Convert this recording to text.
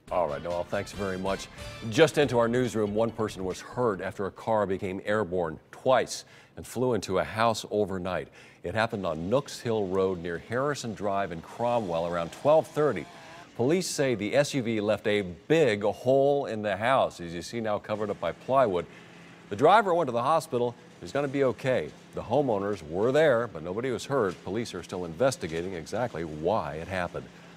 All right, Noel, thanks very much. Just into our newsroom, one person was hurt after a car became airborne twice and flew into a house overnight. It happened on Nooks Hill Road near Harrison Drive in Cromwell around 12:30. Police say the SUV left a big hole in the house, as you see now covered up by plywood. The driver went to the hospital. He's going to be okay. The homeowners were there, but nobody was hurt. Police are still investigating exactly why it happened.